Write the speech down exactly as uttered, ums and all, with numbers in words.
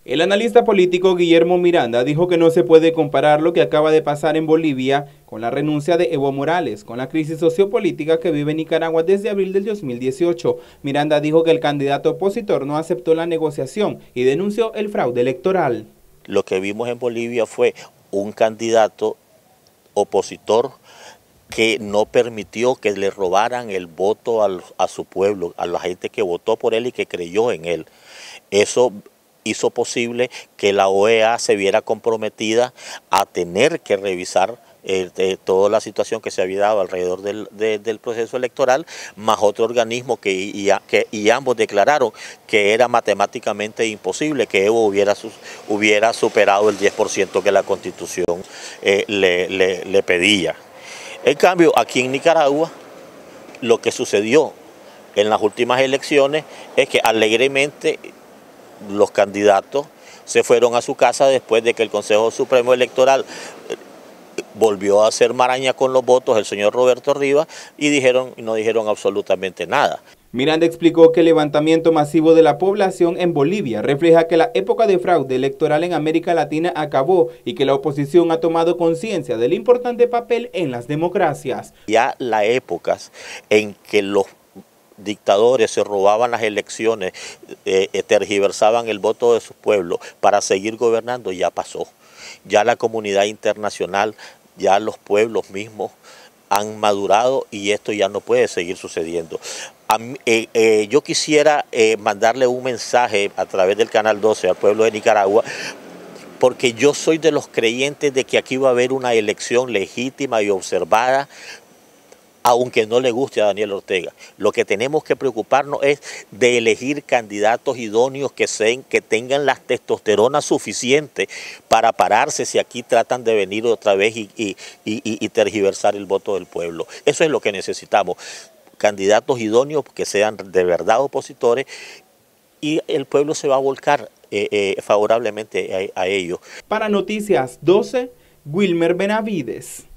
El analista político Guillermo Miranda dijo que no se puede comparar lo que acaba de pasar en Bolivia con la renuncia de Evo Morales, con la crisis sociopolítica que vive Nicaragua desde abril del dos mil dieciocho. Miranda dijo que el candidato opositor no aceptó la negociación y denunció el fraude electoral. Lo que vimos en Bolivia fue un candidato opositor que no permitió que le robaran el voto al, a su pueblo, a la gente que votó por él y que creyó en él. Eso hizo posible que la O E A se viera comprometida a tener que revisar eh, de toda la situación que se había dado alrededor del, de, del proceso electoral, más otro organismo que y, que y ambos declararon que era matemáticamente imposible que Evo hubiera, sus, hubiera superado el diez por ciento que la Constitución eh, le, le, le pedía. En cambio, aquí en Nicaragua, lo que sucedió en las últimas elecciones es que alegremente los candidatos se fueron a su casa después de que el Consejo Supremo Electoral volvió a hacer maraña con los votos del señor Roberto Rivas y dijeron, no dijeron absolutamente nada. Miranda explicó que el levantamiento masivo de la población en Bolivia refleja que la época de fraude electoral en América Latina acabó y que la oposición ha tomado conciencia del importante papel en las democracias. Ya las épocas en que los dictadores se robaban las elecciones, eh, tergiversaban el voto de su pueblo para seguir gobernando, ya pasó. Ya la comunidad internacional, ya los pueblos mismos han madurado y esto ya no puede seguir sucediendo. A mí, eh, eh, yo quisiera eh, mandarle un mensaje a través del Canal doce al pueblo de Nicaragua, porque yo soy de los creyentes de que aquí va a haber una elección legítima y observada, aunque no le guste a Daniel Ortega. Lo que tenemos que preocuparnos es de elegir candidatos idóneos que, sean, que tengan la testosterona suficiente para pararse si aquí tratan de venir otra vez y, y, y, y tergiversar el voto del pueblo. Eso es lo que necesitamos, candidatos idóneos que sean de verdad opositores y el pueblo se va a volcar eh, eh, favorablemente a, a ellos. Para Noticias doce, Wilmer Benavides.